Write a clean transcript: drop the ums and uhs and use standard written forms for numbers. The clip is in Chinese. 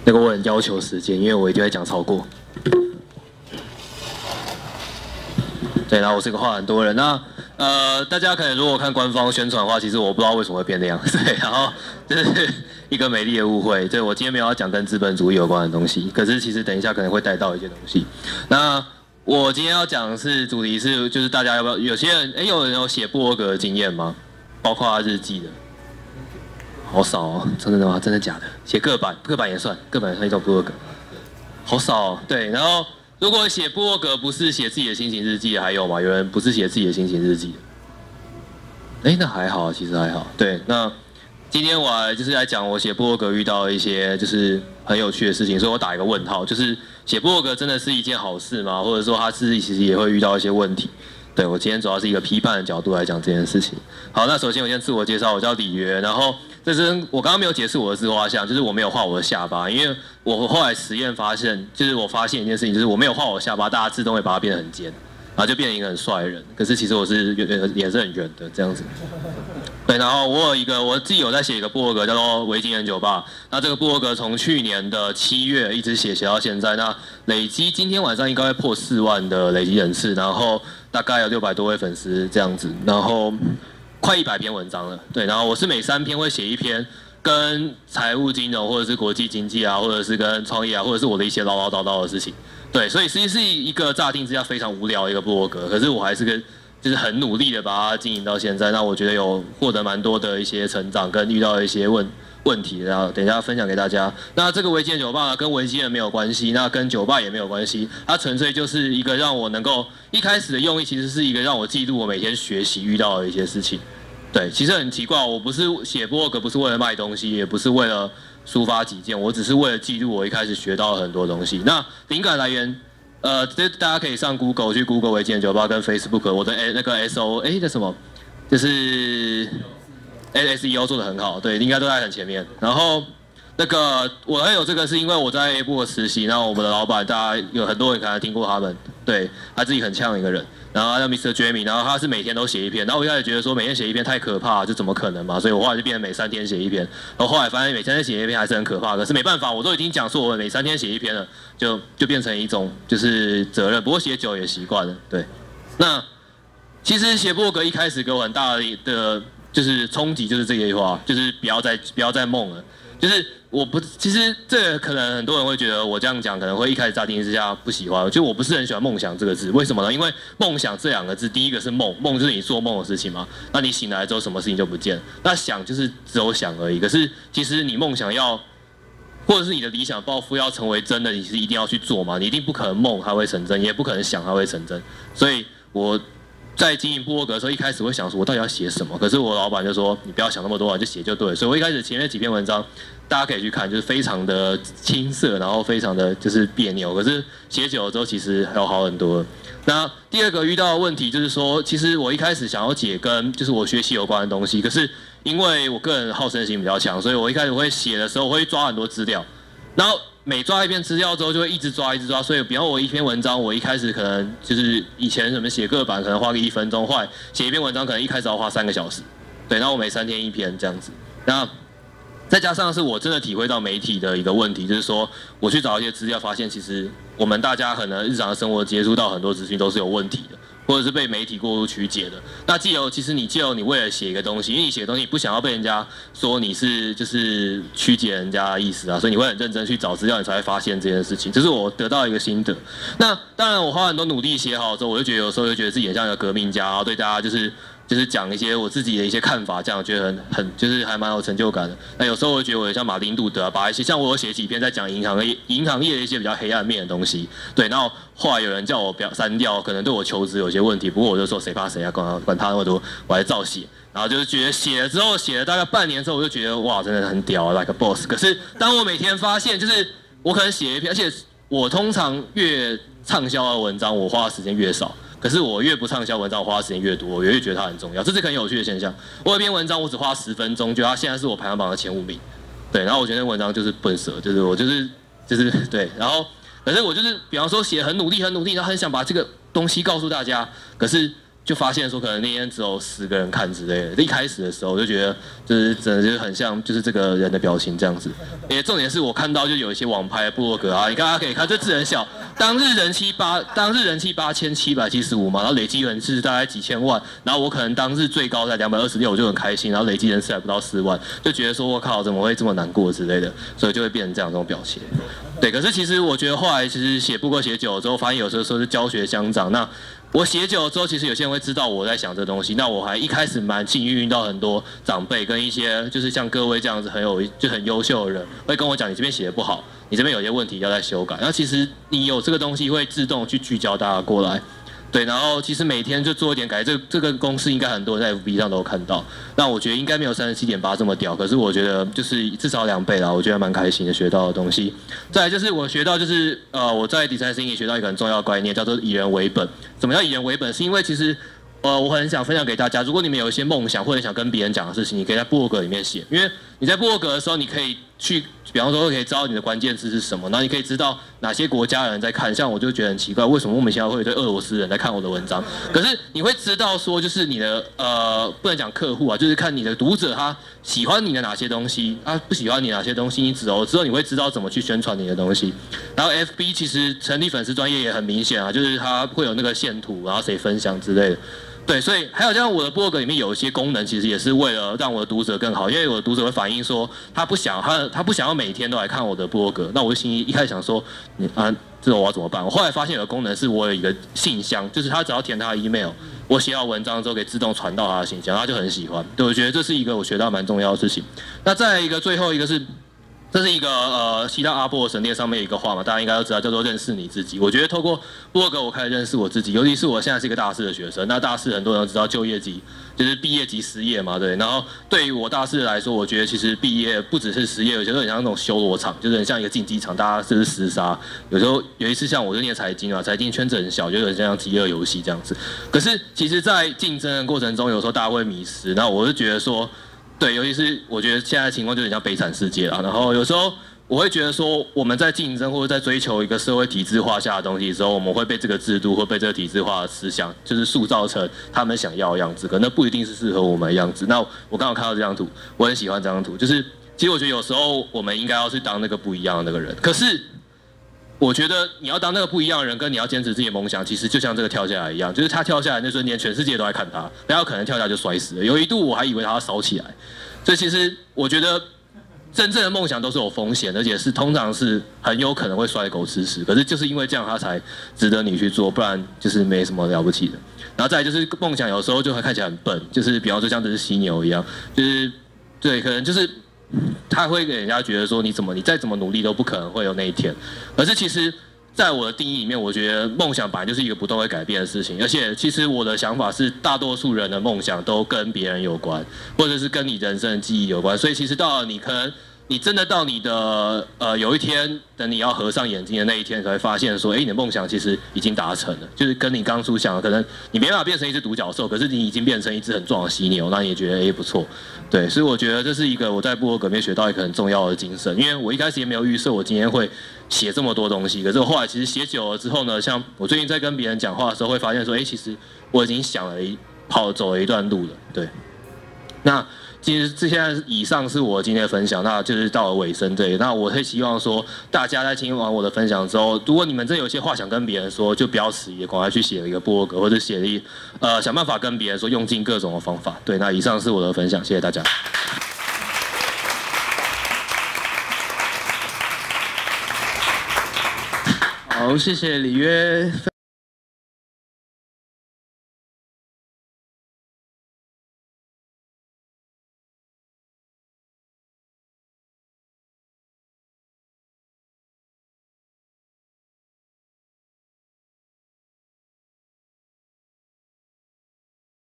那个我很要求时间，因为我一定会讲超过。对，然后我是个话很多人。那大家可能如果看官方宣传的话，其实我不知道为什么会变那样。对，然后就是一个美丽的误会。对，我今天没有要讲跟资本主义有关的东西，可是其实等一下可能会带到一些东西。那我今天要讲的是主题是，就是大家要不要？有些人有人有写部落格的经验吗？包括日记的。好少哦，真的吗？真的假的？写个版也算，个版也算一种部落格，好少哦。对，然后如果写部落格不是写自己的心情日记的，还有吗？有人不是写自己的心情日记的？那还好，其实还好。对，那今天我就是来讲我写部落格遇到一些就是很有趣的事情，所以我打一个问号，就是写部落格真的是一件好事吗？或者说他自己其实也会遇到一些问题？对，我今天主要是一个批判的角度来讲这件事情。好，那首先我先自我介绍，我叫李约，然后这是我刚刚没有解释我的自画像，就是我没有画我的下巴，因为我后来实验发现，就是我发现一件事情，就是我没有画我的下巴，大家自动会把它变得很尖，然后就变成一个很帅的人。可是其实我是脸是很圆的这样子。对，然后我自己有在写一个部落格叫做维京人酒吧，那这个部落格从去年的7月一直写到现在，那累积今天晚上应该会破4万的累积人次，然后大概有600多位粉丝这样子，然后快100篇文章了。对，然后我是每3篇会写一篇跟财务金融或者是国际经济啊，或者是跟创业啊，或者是我的一些唠唠叨叨的事情。对，所以实际是一个乍听之下非常无聊的一个部落格，可是我还是就是很努力的把它经营到现在。那我觉得有获得蛮多的一些成长，跟遇到一些问题，然后等一下分享给大家。那这个维基人酒吧跟维基人没有关系，那跟酒吧也没有关系，它纯粹就是一个让我能够一开始的用意，其实是一个让我记录我每天学习遇到的一些事情。对，其实很奇怪，我不是写部落格，不是为了卖东西，也不是为了抒发己见，我只是为了记录我一开始学到了很多东西。那灵感来源。这大家可以上 Google 去 Google 维基人酒吧跟 Facebook， 我的那个 SO 那什么，就是 SEO 做得很好，对，应该都在很前面。然后那个我会有这个是因为我在 A 部实习，然后我们的老板大家有很多人可能听过他们，对，他自己很呛一个人，然后他叫 Mr. Jamie， 然后他是每天都写一篇，然后我一开始觉得说每天写一篇太可怕了，这怎么可能嘛？所以我后来就变成每3天写一篇，然后后来发现每3天写一篇还是很可怕，可是没办法，我都已经讲说我每3天写一篇了，就变成一种就是责任，不过写久也习惯了，对。那其实写部落格一开始给我很大的就是冲击，就是这句话，就是不要再梦了，就是其实这个可能很多人会觉得我这样讲可能会一开始乍听之下不喜欢，就我不是很喜欢梦想这个字，为什么呢？因为梦想这2个字，第一个是梦，梦就是你做梦的事情嘛，那你醒来之后什么事情就不见了，那想就是只有想而已，可是其实你梦想要，或者是你的理想抱负要成为真的，你是一定要去做嘛，你一定不可能梦它会成真，也不可能想它会成真，所以我在经营部落格的时候，一开始会想说，我到底要写什么？可是我老板就说，你不要想那么多，就写就对了。所以我一开始前面几篇文章，大家可以去看，就是非常的青涩，然后非常的就是别扭。可是写久了之后，其实还有好很多。那第2个遇到的问题就是说，其实我一开始想要写跟就是我学习有关的东西，可是因为我个人好胜心比较强，所以我一开始会写的时候，我会抓很多资料，然后每抓一篇资料之后，就会一直抓，所以比方我一篇文章，我一开始可能就是以前什么写个版可能花个1分钟，后来写一篇文章可能一开始要花3个小时，对，然后我每3天1篇这样子。那再加上是我真的体会到媒体的一个问题，就是说我去找一些资料，发现其实我们大家可能日常的生活接触到很多资讯都是有问题的，或者是被媒体过度曲解的。那其实你你为了写一个东西，因为你写的东西你不想要被人家说你是就是曲解人家的意思啊，所以你会很认真去找资料，你才会发现这件事情。这是我得到一个心得。那当然我花很多努力写好之后，我就觉得有时候就觉得自己很像一个革命家，然后对大家就是讲一些我自己的一些看法，这样觉得很就是还蛮有成就感的。那有时候我觉得我像马丁路德啊，把一些像我有写几篇在讲银行业的一些比较黑暗面的东西，对。然后后来有人叫我删掉，可能对我求职有些问题，不过我就说谁怕谁啊，管他那么多，我还照写。然后就是觉得写了之后，写了大概半年之后，我就觉得哇，真的很屌 ，like a boss。可是当我每天发现，就是我可能写一篇，而且我通常越畅销的文章，我花的时间越少。可是我越不畅销文章，我花的时间越多，我越觉得它很重要，这是很有趣的现象。我有一篇文章，我只花10分钟，就它现在是我排行榜的前5名，对。然后我觉得那文章就是笨蛇，就是我就是对。然后可是我就是比方说写很努力，然后很想把这个东西告诉大家，可是就发现说可能那天只有10个人看之类的。一开始的时候我就觉得就是真的就是很像就是这个人的表情这样子。重点是我看到就有一些网拍部落格啊，你大家可以看这字很小，当日人气8775嘛，然后累积人次大概几千万，然后我可能当日最高在226，我就很开心，然后累积人次还不到4万，就觉得说我靠怎么会这么难过之类的，所以就会变成这样这种表情。对，可是其实我觉得后来其实写部落格写久了之后，发现有时候是教学相长。那我写久了之后，其实有些人会知道我在想这东西。那我还一开始蛮幸运遇到很多长辈跟一些就是像各位这样子很优秀的人，会跟我讲你这边写的不好，你这边有些问题要再修改。那其实你有这个东西会自动去聚焦大家过来。对，然后其实每天就做一点改，这个公式应该很多人在 FB 上都有看到。那我觉得应该没有37.8这么屌，可是我觉得就是至少2倍啦，我觉得蛮开心的学到的东西。再来就是我学到就是我在 Design Thinking 学到一个很重要的概念，叫做以人为本。怎么叫以人为本？是因为其实我很想分享给大家，如果你们有一些梦想或者想跟别人讲的事情，你可以在部落格里面写，因为你在部落格的时候，你可以去，比方说可以知道你的关键字是什么，然后你可以知道哪些国家的人在看。像我就觉得很奇怪，为什么莫名其妙会有一堆俄罗斯人在看我的文章？可是你会知道说，就是你的不能讲客户啊，就是看你的读者他喜欢你的哪些东西，他不喜欢你哪些东西，你之后你会知道怎么去宣传你的东西。然后 FB 其实成立粉丝专页也很明显啊，就是它会有那个线图，然后谁分享之类的。对，所以还有像我的部落格里面有一些功能，其实也是为了让我的读者更好，因为我的读者会反映说他不想要每天都来看我的部落格，那我就心里一开始想说这我要怎么办？我后来发现有个功能是我有一个信箱，就是他只要填他的 email， 我写好文章之后可以自动传到他的信箱，他就很喜欢。对，我觉得这是一个我学到蛮重要的事情。那再来一个最后一个是。这是一个希腊阿波罗神殿上面有一个话嘛，大家应该都知道，叫做认识你自己。我觉得透过部落格我开始认识我自己，尤其是我现在是一个大四的学生。那大四很多人都知道就业级就是毕业即失业嘛，对。然后对于我大四来说，我觉得其实毕业不只是失业，有些都很像那种修罗场，就是很像一个竞技场，大家就是厮杀。有时候有一次像我就念财经啊，财经圈子很小，就很像饥饿游戏这样子。可是其实，在竞争的过程中，有时候大家会迷失。那我就觉得说。对，尤其是我觉得现在的情况就很像悲惨世界啦。然后有时候我会觉得说，我们在竞争或者在追求一个社会体制化下的东西的时候，我们会被这个制度或被这个体制化的思想，就是塑造成他们想要的样子，可能不一定是适合我们的样子。那我刚好看到这张图，我很喜欢这张图，就是其实我觉得有时候我们应该要去当那个不一样的那个人，可是。我觉得你要当那个不一样的人，跟你要坚持自己的梦想，其实就像这个跳下来一样，就是他跳下来那瞬间，全世界都在看他，然后可能跳下来就摔死了。有一度我还以为他要烧起来，所以其实我觉得真正的梦想都是有风险，而且是通常是很有可能会摔狗吃屎。可是就是因为这样，他才值得你去做，不然就是没什么了不起的。然后再来就是梦想，有时候就会看起来很笨，就是比方说像这只犀牛一样，就是对，可能就是。他会给人家觉得说你再怎么努力都不可能会有那一天，可是其实，在我的定义里面，我觉得梦想本来就是一个不断会改变的事情，而且其实我的想法是，大多数人的梦想都跟别人有关，或者是跟你人生的记忆有关，所以其实到了你可能。你真的到你的有一天，等你要合上眼睛的那一天，才会发现说，你的梦想其实已经达成了，就是跟你当初想的，可能你没办法变成一只独角兽，可是你已经变成一只很壮的犀牛，那你也觉得不错，对，所以我觉得这是一个我在部落格里面学到一个很重要的精神，因为我一开始也没有预设我今天会写这么多东西，可是我后来其实写久了之后呢，像我最近在跟别人讲话的时候，会发现说，其实我已经走了一段路了，对，那。其实现在以上是我今天的分享，那就是到了尾声对。那我会希望说，大家在听完我的分享之后，如果你们真有些话想跟别人说，就不要迟疑，赶快去写一个部落格，或者想办法跟别人说，用尽各种的方法。对，那以上是我的分享，谢谢大家。 好，谢谢里约。